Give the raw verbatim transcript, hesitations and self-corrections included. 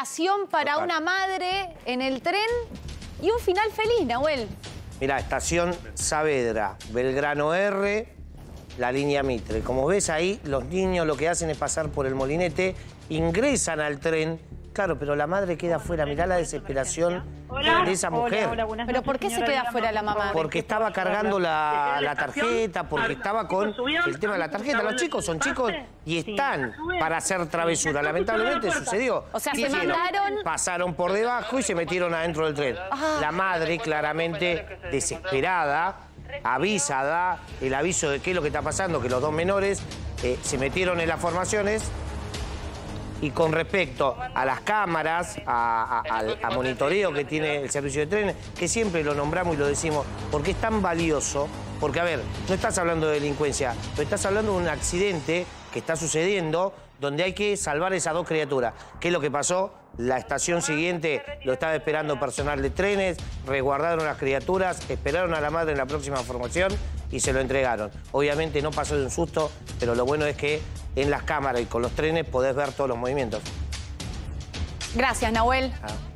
desesperación para Total. una madre en el tren y un final feliz, Nahuel. Mirá, estación Saavedra, Belgrano R, la línea Mitre. Como ves ahí, los niños lo que hacen es pasar por el molinete, ingresan al tren. Claro, pero la madre queda afuera. Mirá la desesperación hola, de esa mujer. Hola, hola, ¿pero por qué se queda afuera la mamá? Porque estaba cargando la, la tarjeta, porque estaba con el tema de la tarjeta. Los chicos son chicos y están para hacer travesura. Lamentablemente sucedió. O sea, se mandaron... Pasaron por debajo y se metieron adentro del tren. Ah. La madre, claramente desesperada, avisa, da el aviso de qué es lo que está pasando, que los dos menores eh, se metieron en las formaciones. Y con respecto a las cámaras, a, a, al a monitoreo que tiene el servicio de trenes, que siempre lo nombramos y lo decimos, porque es tan valioso, porque, a ver, no estás hablando de delincuencia, pero estás hablando de un accidente que está sucediendo donde hay que salvar a esas dos criaturas. ¿Qué es lo que pasó? La estación siguiente lo estaba esperando personal de trenes, resguardaron a las criaturas, esperaron a la madre en la próxima formación y se lo entregaron. Obviamente no pasó de un susto, pero lo bueno es que en las cámaras y con los trenes podés ver todos los movimientos. Gracias, Nahuel. Ah.